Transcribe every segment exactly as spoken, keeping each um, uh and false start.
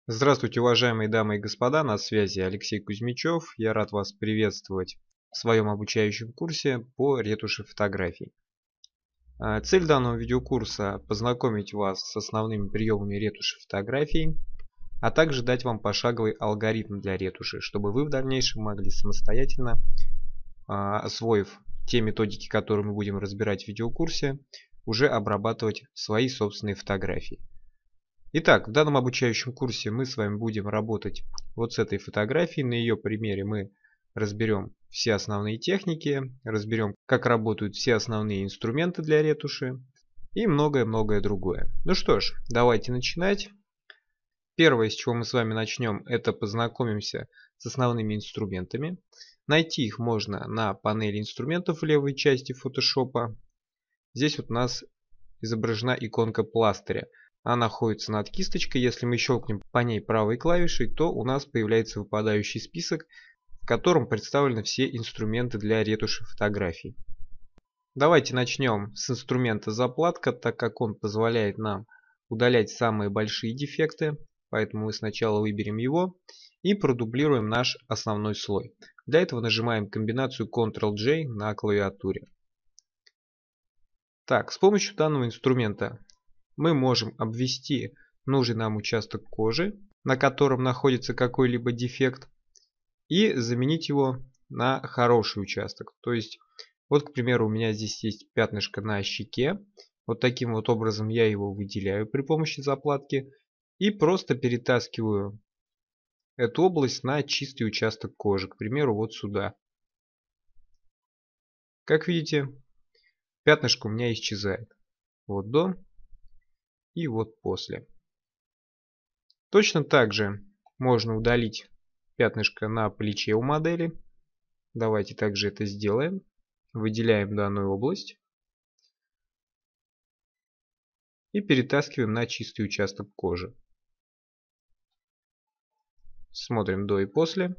Здравствуйте, уважаемые дамы и господа, на связи Алексей Кузьмичев. Я рад вас приветствовать в своем обучающем курсе по ретуши фотографий. А, Цель данного видеокурса – познакомить вас с основными приемами ретуши фотографий, а также дать вам пошаговый алгоритм для ретуши, чтобы вы в дальнейшем могли самостоятельно, а, освоив те методики, которые мы будем разбирать в видеокурсе, уже обрабатывать свои собственные фотографии. Итак, в данном обучающем курсе мы с вами будем работать вот с этой фотографией. На ее примере мы разберем все основные техники, разберем, как работают все основные инструменты для ретуши и многое-многое другое. Ну что ж, давайте начинать. Первое, с чего мы с вами начнем, это познакомимся с основными инструментами. Найти их можно на панели инструментов в левой части Photoshop. Здесь вот у нас изображена иконка пластыря. Она находится над кисточкой. Если мы щелкнем по ней правой клавишей, то у нас появляется выпадающий список, в котором представлены все инструменты для ретуши фотографий. Давайте начнем с инструмента заплатка, так как он позволяет нам удалять самые большие дефекты. Поэтому мы сначала выберем его и продублируем наш основной слой. Для этого нажимаем комбинацию контрол джей на клавиатуре. Так, с помощью данного инструмента мы можем обвести нужный нам участок кожи, на котором находится какой-либо дефект, и заменить его на хороший участок. То есть, вот, к примеру, у меня здесь есть пятнышко на щеке. Вот таким вот образом я его выделяю при помощи заплатки и просто перетаскиваю эту область на чистый участок кожи, к примеру, вот сюда. Как видите, пятнышко у меня исчезает. Вот до. И вот после. Точно так же можно удалить пятнышко на плече у модели. Давайте также это сделаем. Выделяем данную область. И перетаскиваем на чистый участок кожи. Смотрим до и после.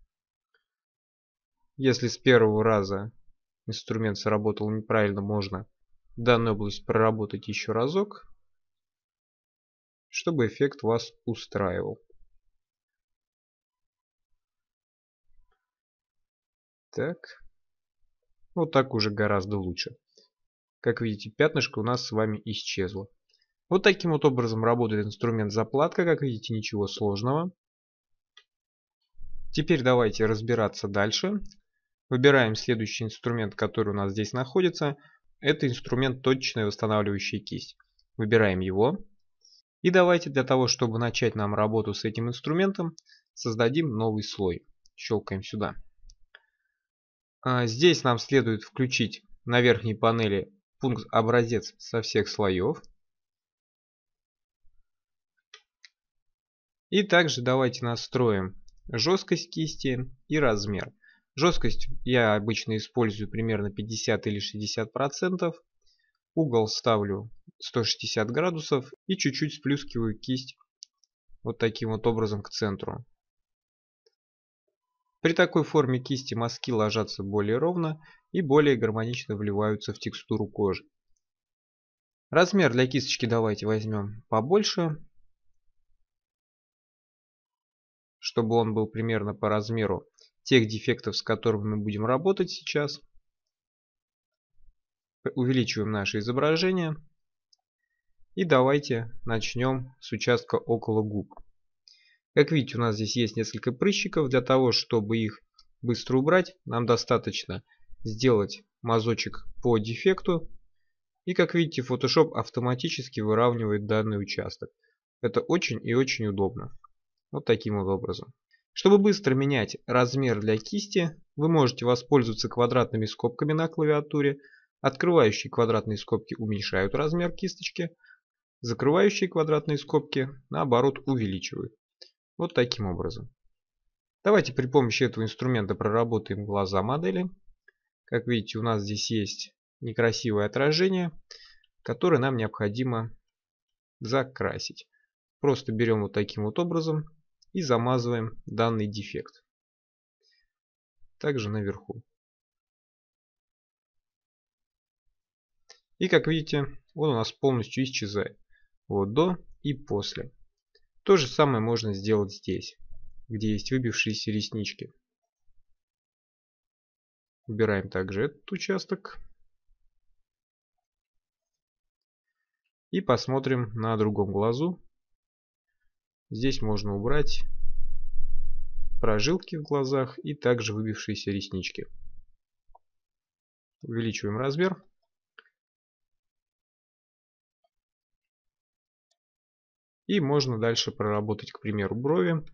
Если с первого раза инструмент сработал неправильно, можно данную область проработать еще разок, чтобы эффект вас устраивал. Так. Вот так уже гораздо лучше. Как видите, пятнышко у нас с вами исчезло. Вот таким вот образом работает инструмент заплатка. Как видите, ничего сложного. Теперь давайте разбираться дальше. Выбираем следующий инструмент, который у нас здесь находится. Это инструмент точечная восстанавливающая кисть. Выбираем его. И давайте для того, чтобы начать нам работу с этим инструментом, создадим новый слой. Щелкаем сюда. Здесь нам следует включить на верхней панели пункт «Образец со всех слоев». И также давайте настроим жесткость кисти и размер. Жесткость я обычно использую примерно пятьдесят или шестьдесят процентов. Угол ставлю сто шестьдесят градусов и чуть-чуть сплюскиваю кисть вот таким вот образом к центру. При такой форме кисти мазки ложатся более ровно и более гармонично вливаются в текстуру кожи. Размер для кисточки давайте возьмем побольше, чтобы он был примерно по размеру тех дефектов, с которыми мы будем работать сейчас. Увеличиваем наше изображение. И давайте начнем с участка около губ. Как видите, у нас здесь есть несколько прыщиков. Для того, чтобы их быстро убрать, нам достаточно сделать мазочек по дефекту. И как видите, Photoshop автоматически выравнивает данный участок. Это очень и очень удобно. Вот таким вот образом. Чтобы быстро менять размер для кисти, вы можете воспользоваться квадратными скобками на клавиатуре. Открывающие квадратные скобки уменьшают размер кисточки. Закрывающие квадратные скобки, наоборот, увеличивают. Вот таким образом. Давайте при помощи этого инструмента проработаем глаза модели. Как видите, у нас здесь есть некрасивое отражение, которое нам необходимо закрасить. Просто берем вот таким вот образом и замазываем данный дефект. Также наверху. И как видите, он у нас полностью исчезает. Вот до и после. То же самое можно сделать здесь, где есть выбившиеся реснички. Убираем также этот участок. И посмотрим на другом глазу. Здесь можно убрать прожилки в глазах и также выбившиеся реснички. Увеличиваем размер. И можно дальше проработать, к примеру, брови.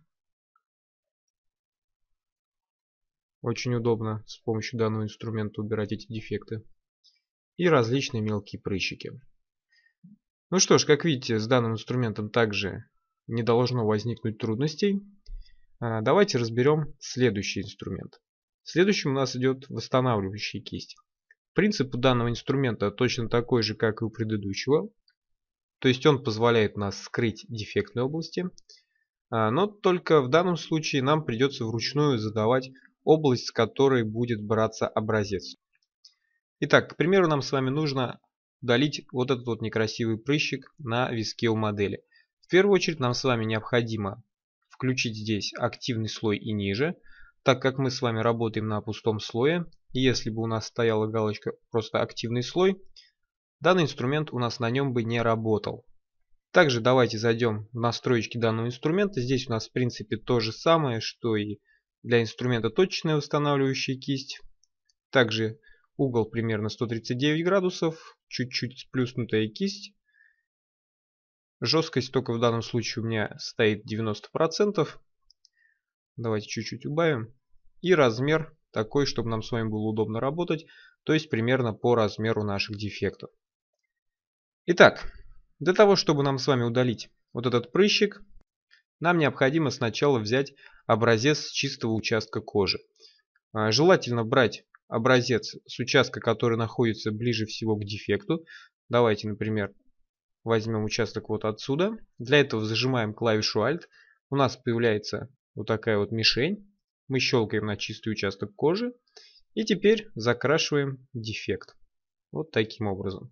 Очень удобно с помощью данного инструмента убирать эти дефекты. И различные мелкие прыщики. Ну что ж, как видите, с данным инструментом также не должно возникнуть трудностей. Давайте разберем следующий инструмент. Следующим у нас идет восстанавливающая кисть. Принцип у данного инструмента точно такой же, как и у предыдущего. То есть он позволяет нас скрыть дефектные области. Но только в данном случае нам придется вручную задавать область, с которой будет браться образец. Итак, к примеру, нам с вами нужно удалить вот этот вот некрасивый прыщик на виске у модели. В первую очередь нам с вами необходимо включить здесь активный слой и ниже, так как мы с вами работаем на пустом слое. И если бы у нас стояла галочка просто активный слой, данный инструмент у нас на нем бы не работал. Также давайте зайдем в настройки данного инструмента. Здесь у нас в принципе то же самое, что и для инструмента точечная восстанавливающая кисть. Также угол примерно сто тридцать девять градусов, чуть-чуть сплюснутая кисть. Жесткость только в данном случае у меня стоит девяносто процентов. Давайте чуть-чуть убавим. И размер такой, чтобы нам с вами было удобно работать, то есть примерно по размеру наших дефектов. Итак, для того, чтобы нам с вами удалить вот этот прыщик, нам необходимо сначала взять образец с чистого участка кожи. Желательно брать образец с участка, который находится ближе всего к дефекту. Давайте, например, возьмем участок вот отсюда. Для этого зажимаем клавишу Alt. У нас появляется вот такая вот мишень. Мы щелкаем на чистый участок кожи. И теперь закрашиваем дефект. Вот таким образом.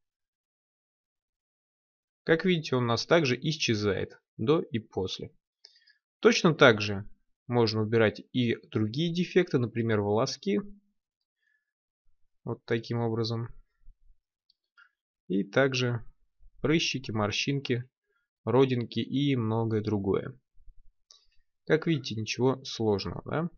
Как видите, он у нас также исчезает до и после. Точно так же можно убирать и другие дефекты, например, волоски. Вот таким образом. И также прыщики, морщинки, родинки и многое другое. Как видите, ничего сложного, да?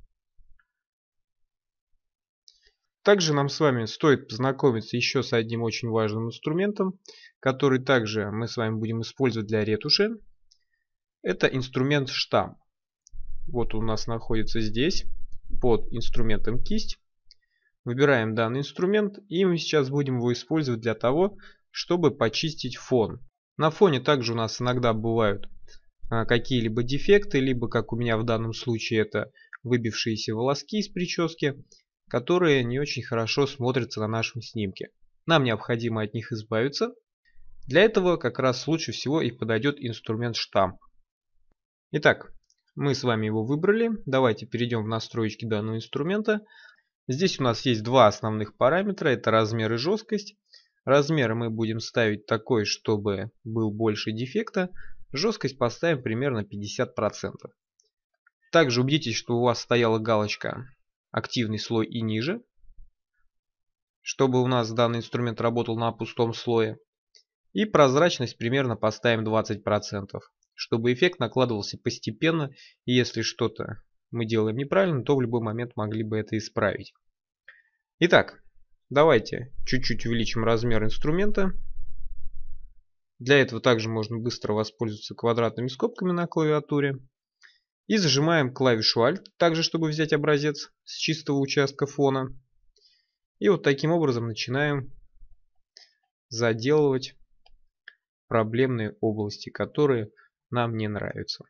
Также нам с вами стоит познакомиться еще с одним очень важным инструментом, который также мы с вами будем использовать для ретуши. Это инструмент штамп. Вот он у нас находится здесь, под инструментом кисть. Выбираем данный инструмент, и мы сейчас будем его использовать для того, чтобы почистить фон. На фоне также у нас иногда бывают какие-либо дефекты, либо, как у меня в данном случае, это выбившиеся волоски из прически, которые не очень хорошо смотрятся на нашем снимке. Нам необходимо от них избавиться. Для этого как раз лучше всего и подойдет инструмент штамп. Итак, мы с вами его выбрали. Давайте перейдем в настройки данного инструмента. Здесь у нас есть два основных параметра. Это размер и жесткость. Размер мы будем ставить такой, чтобы был больше дефекта. Жесткость поставим примерно пятьдесят процентов. Также убедитесь, что у вас стояла галочка активный слой и ниже, чтобы у нас данный инструмент работал на пустом слое. И прозрачность примерно поставим двадцать процентов, чтобы эффект накладывался постепенно, и если что-то мы делаем неправильно, то в любой момент могли бы это исправить. Итак, давайте чуть-чуть увеличим размер инструмента. Для этого также можно быстро воспользоваться квадратными скобками на клавиатуре. И зажимаем клавишу Alt, также чтобы взять образец с чистого участка фона. И вот таким образом начинаем заделывать проблемные области, которые нам не нравятся.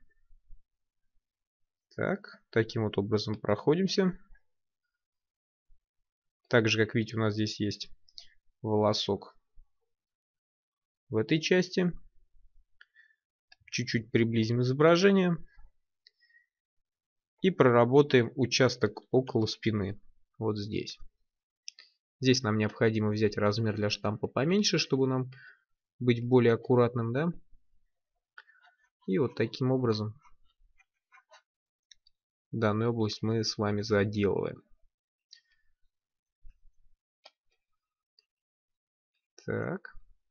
Так, таким вот образом проходимся. Также, как видите, у нас здесь есть волосок в этой части. Чуть-чуть приблизим изображение. И проработаем участок около спины. Вот здесь. Здесь нам необходимо взять размер для штампа поменьше, чтобы нам быть более аккуратным, да? И вот таким образом данную область мы с вами заделываем. Так.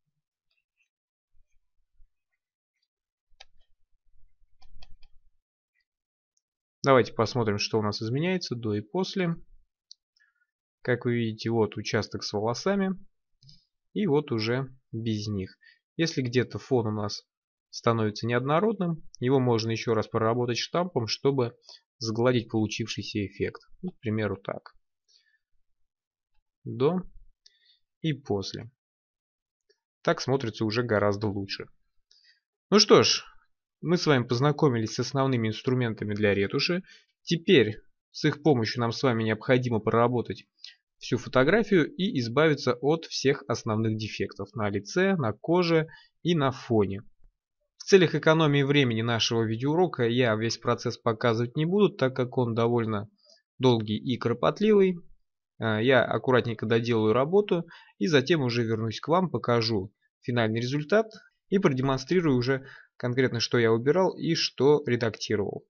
Давайте посмотрим, что у нас изменяется до и после. Как вы видите, вот участок с волосами. И вот уже без них. Если где-то фон у нас становится неоднородным, его можно еще раз проработать штампом, чтобы сгладить получившийся эффект. Ну, к примеру, так. До и после. Так смотрится уже гораздо лучше. Ну что ж, мы с вами познакомились с основными инструментами для ретуши. Теперь с их помощью нам с вами необходимо проработать всю фотографию и избавиться от всех основных дефектов на лице, на коже и на фоне. В целях экономии времени нашего видеоурока я весь процесс показывать не буду, так как он довольно долгий и кропотливый. Я аккуратненько доделаю работу и затем уже вернусь к вам, покажу финальный результат и продемонстрирую уже конкретно, что я убирал и что редактировал.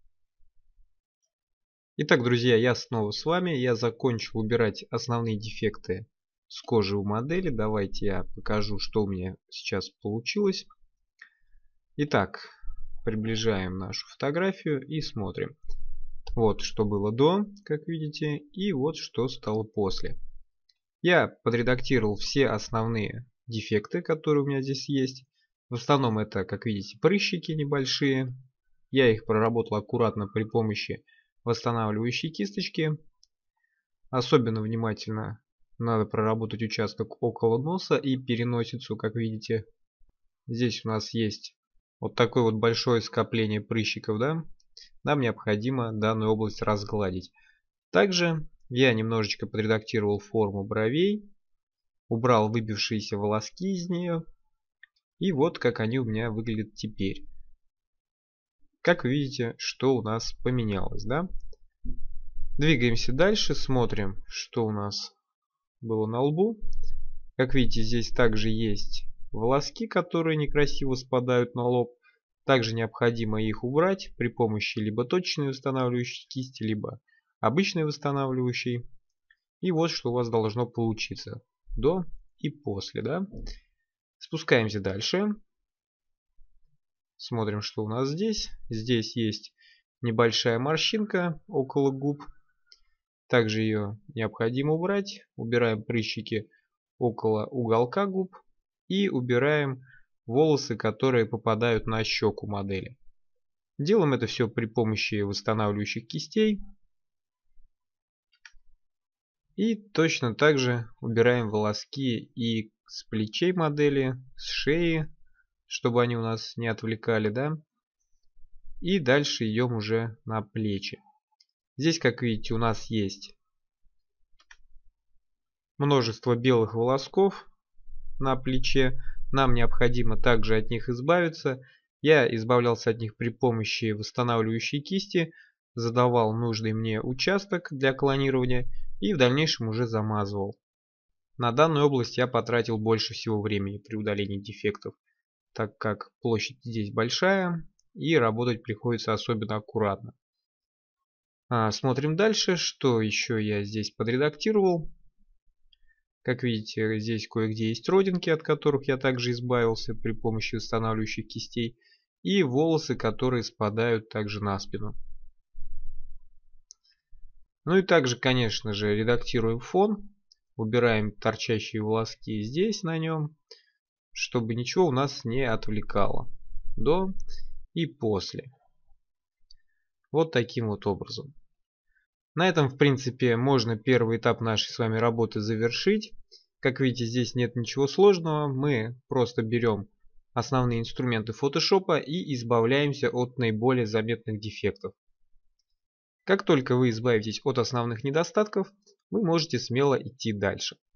Итак, друзья, я снова с вами. Я закончил убирать основные дефекты с кожи у модели. Давайте я покажу, что у меня сейчас получилось. Итак, приближаем нашу фотографию и смотрим. Вот что было до, как видите, и вот что стало после. Я подредактировал все основные дефекты, которые у меня здесь есть. В основном это, как видите, прыщики небольшие. Я их проработал аккуратно при помощи восстанавливающей кисточки. Особенно внимательно надо проработать участок около носа и переносицу, как видите. Здесь у нас есть вот такое вот большое скопление прыщиков, да? Нам необходимо данную область разгладить. Также я немножечко подредактировал форму бровей, убрал выбившиеся волоски из нее. И вот как они у меня выглядят теперь. Как вы видите, что у нас поменялось, да? Двигаемся дальше, смотрим, что у нас было на лбу. Как видите, здесь также есть волоски, которые некрасиво спадают на лоб. Также необходимо их убрать при помощи либо точечной восстанавливающей кисти, либо обычной восстанавливающей. И вот что у вас должно получиться до и после, да? Спускаемся дальше. Смотрим, что у нас здесь. Здесь есть небольшая морщинка около губ. Также ее необходимо убрать. Убираем прыщики около уголка губ. И убираем волосы, которые попадают на щеку модели. Делаем это все при помощи восстанавливающих кистей. И точно так же убираем волоски и с плечей модели, с шеи, чтобы они у нас не отвлекали, да. И дальше идем уже на плечи. Здесь, как видите, у нас есть множество белых волосков на плече. Нам необходимо также от них избавиться. Я избавлялся от них при помощи восстанавливающей кисти, задавал нужный мне участок для клонирования и в дальнейшем уже замазывал. На данную область я потратил больше всего времени при удалении дефектов, так как площадь здесь большая и работать приходится особенно аккуратно. А, смотрим дальше, что еще я здесь подредактировал. Как видите, здесь кое-где есть родинки, от которых я также избавился при помощи восстанавливающих кистей. И волосы, которые спадают также на спину. Ну и также, конечно же, редактируем фон. Убираем торчащие волоски здесь на нем, чтобы ничего у нас не отвлекало. До и после. Вот таким вот образом. На этом, в принципе, можно первый этап нашей с вами работы завершить. Как видите, здесь нет ничего сложного. Мы просто берем основные инструменты фотошопа и избавляемся от наиболее заметных дефектов. Как только вы избавитесь от основных недостатков, вы можете смело идти дальше.